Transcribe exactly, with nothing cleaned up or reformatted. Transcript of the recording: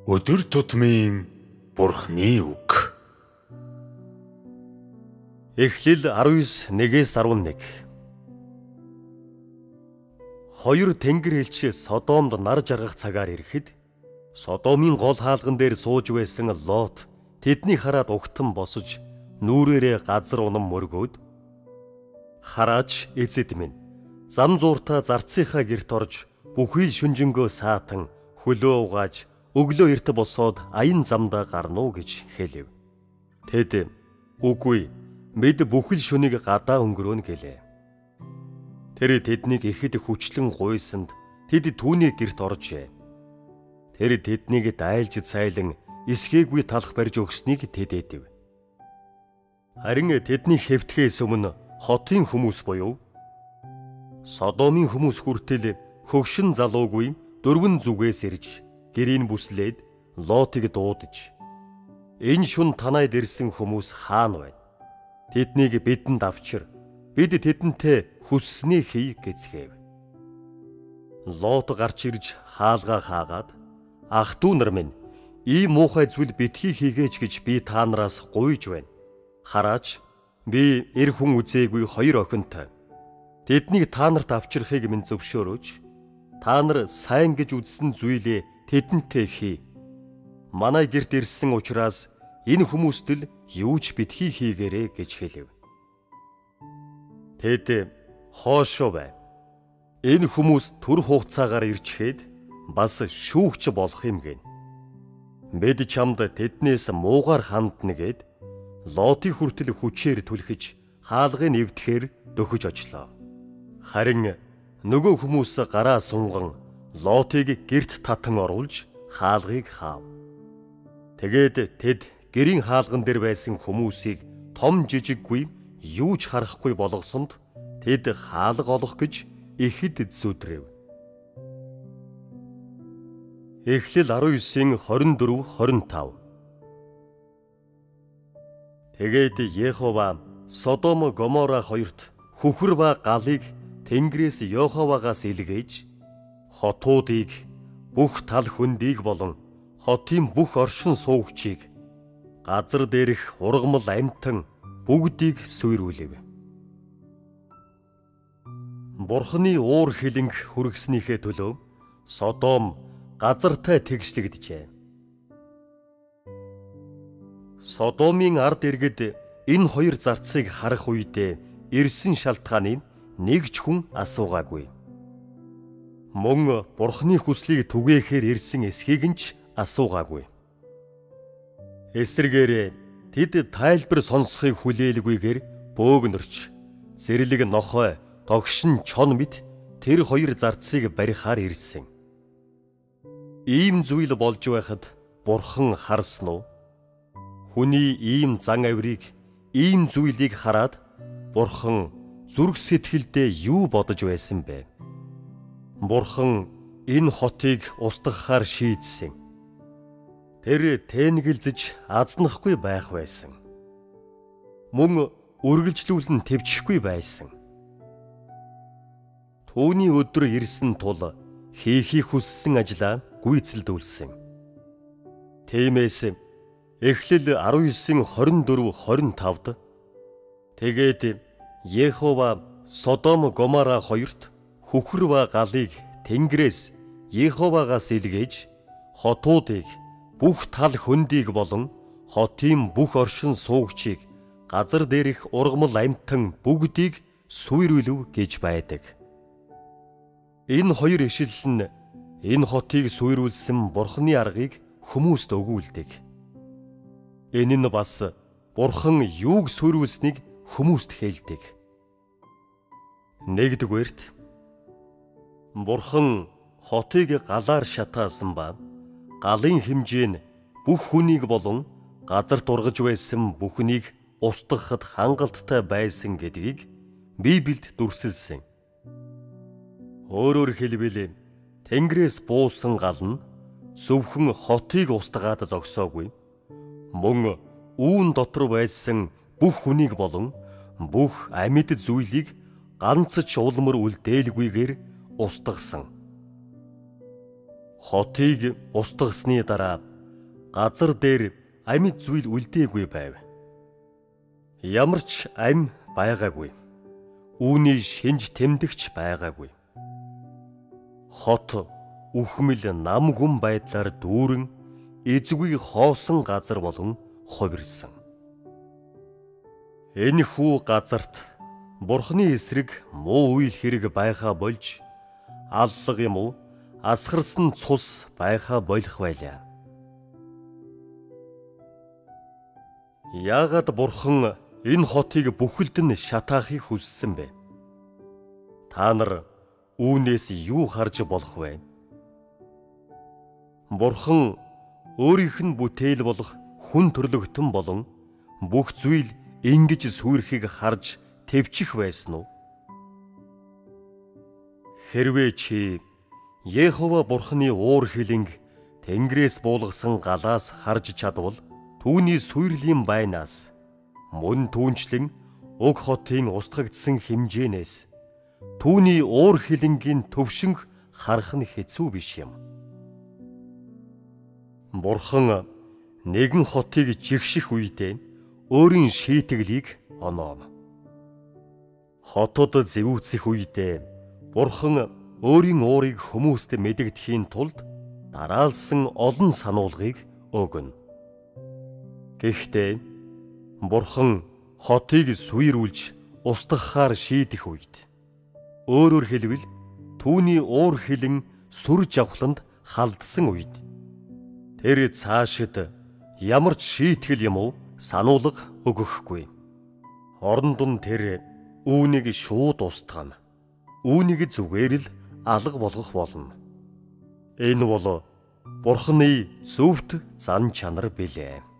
Өдөр тутмын Бурхны үг. Эхлэл дөрвөн нэгээс арван нэг. Хоёр тэнгэр элч Содомд нар жаргах цагаар ирэхэд Содомын гол хаалган дээр сууж байсан Лот тэдний хараад угтан босож нүрээрээ газар унам мөргөөд хараач эзэд минь зам зууртаа зарцынхаа герт орж бүхий л шүнжэнгөө саатан хөлөө угааж өглөө эрт босоод аян замдаа гарна уу гэж хэлэв. Тэд үгүй мэд бүхэл шөнийг гадаа өнгөрөөнө гэлээ. Тэр тэднийг ихэд хүчлэн гуйсанд тэд түүний герт оржээ. Тэр тэднийг дайлж цайлан эсгээгүй талах барьж өгснийг тэд эдэв. Харин тэдний хэвтгэхээс өмнө хотын хүмүүс буюу Содомын хүмүүс хүртэл хөгшин залуугүй дөрвөн зүгээс ирж гэрийн бүслээд Лотыг дуудаж энэ шүн танайд ирсэн хүмүүс хаана байна? Тэднийг бидэнд авчир. Бид тэдэнтэй хүссний хий гэцгээв. Лот гарч ирж хаалгаа хаагаад ах дүү нар минь ийм муухай зүйл битгий хийгээч гэж би та нараас гуйж байна. Хараач би эр хүн үзээгүй хоёр охинтой. Тэднийг та нарт авчирхийг минь зөвшөөрөөч. Та нар сайн гэж үзсэн зүйлээ тэдэнтэй хий. Манай гэрт ирсэн учраас энэ хүмүүст л юу ч битгий хийгээрэй гэж хэлэв. Тэд хоошоо бай. Энэ хүмүүс түр хугацаагаар ирчгээд бас шүүгч болох юм гин. Бид чамд тэднээс муугар хандна гэд Лотын хүртэл хүчээр түлхэж хаалгыг нэвдэхээр дөхөж очлоо. Харин нөгөө хүмүүс гараа сунган Лотыг герт татан оруулж хаалгыг хаав. Тэгээд тэд гэрийн хаалган дээр байсан хүмүүсийг том жижиггүй юу ч харахгүй болгосонд тэд хаалга олох гэж ихэд зүдрэв. Эхлэл дөрвөн хорин дөрөв хорин тав. Тэгээд Йехова Содом Гомора хоёрт хүхэр ба галыг Тэнгэрээс Йоховагаас илгээж хотуудыг бүх тал хөндийг болон хотын бүх оршин суугчийг газар дээрх ургамал амьтан бүгдийг суйруулв. Бурхны уур хилэнг хүргэснийхээ төлөө Содом газартай тэгшлэгдэжээ. Содомын ард иргэд энэ хоёр зарцыг харах үедээ ирсэн шалтгааныг нэг ч хүн асуугаагүй. Мөн Бурхны хүслийг түгээхээр ирсэн эсхийг нь ч асуугаагүй. Эсвэргээр тэд тайлбар сонсохыг хүлээлгүйгээр бөөгнөрч зэрлэг нохой тогшин чон мэт тэр хоёр зарцыг барихаар ирсэн. Ийм зүйл болж байхад Бурхан харсан уу? Хүний ийм зан авирыг, ийм зүйлийг хараад Бурхан зүрх сэтгэлдээ юу бодож байсан бэ? Бурхан энэ хотыг устгахаар шийдсэн. Тэр тэнэгэлзэж азнахгүй байх байсан. Мөн үргэлжлүүлэн төвчхгүй байсан. Түүний өдөр ирсэн тул хийхийг хүссэн ажлаа гүйцэлдүүлсэн. Тиймээс Эхлэл дөрвөн хорин дөрөв хорин тавд тэгээд Йехова Содом Гомора хоёрт хүхэр ба галыг Тэнгэрээс Йеховагаас илгээж хотуудыг бүх тал хөндийг болон хотын бүх оршин суугчийг газар дээрх ургамал амьтан бүгдийг суйруулв гэж байдаг. Энэ хоёр ишлэл нь энэ хотыг суйруулсан Бурхны аргыг хүмүүст өгүүлдэг. Энэ нь бас Бурхан юуг суйруулсныг хүмүүст хэлдэг. Нэгдүгээрт Бурхан хотыг галаар шатаасан ба галын хэмжээ нь бүх хүнийг болон газарт ургаж байсан бүхнийг устгахад хангалттай байсан гэдгийг Библиэд дүрсэлсэн. Өөрөөр хэлбэл Тэнгэрээс буусан гал нь зөвхөн хотыг устгаад зогсоогүй. Мөн үүн дотор байсан бүх хүнийг болон бүх амьд зүйлийг ганц ч улмар үлдээлгүйгээр устгасан. Хотыг устгасны дараа газар дээр амьд зүйл үлдээгүй байв. Ямар ч ам байгаагүй. Үүний шинж тэмдэгч байгаагүй. Хот үхмэл нам гүн байдлаар дүүрэн эзгүй хоосон газар болон хувирсан. Энэхүү газарт Бурхны эсрэг муу үйл хэрэг байхаа болж аллах юм уу асгарсан цус байхаа болох байлаа. Яагаад Бурхан энэ хотыг бүхэлд нь шатаахыг хүссэн бэ? Та нар үүнээс юу харж болох вэ? Бурхан өөрийнх нь бүтээл болох хүн төрлөختөн болон бүх зүйл ингэж сүрхийг харж төвчих байсан уу? Хэрвээ чи Йехова Бурханы уур хилэнг тэнгэрээс буулгасан галаас харж чадвал түүний суйрлийн байнаас мөн түүнчлэн уг хотын устгагдсан хэмжээнээс түүний уур хилэнгийн төвшинг харах нь хэцүү биш юм. Бурхан нэгэн хотыг жигших үедээ өөрийн шийтгэлийг онооно. Хотод зэвүүцэх үедээ Бурхан өөрийн уурыг хүмүүст мэдэгдэхийн тулд дараалсан олон сануулгыг өгнө. Гэхдээ Бурхан хотыг суйруулж устгахаар шийдэх үед өөрөөр хэлбэл түүний уур хилэн сүр жавхланд халдсан үед тэр цаашид ямар ч шийтгэл юм уу сануулга өгөхгүй. Оронд нь тэр үүнийг шууд устгана. Үүнийг зүгээр л алга болгох болно. Энэ бол Бурханы зөвхт зан чанар билээ.